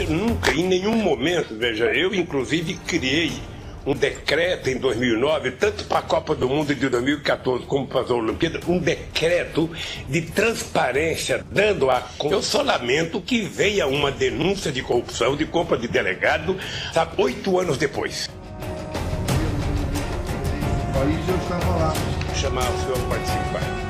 nunca, em nenhum momento, veja, eu inclusive criei um decreto em 2009, tanto para a Copa do Mundo de 2014 como para as Olimpíadas, um decreto de transparência, dando a... Eu só lamento que venha uma denúncia de corrupção, de compra de delegado, sabe, 8 anos depois. Aí eu estava lá. Vou chamar o senhor a participar.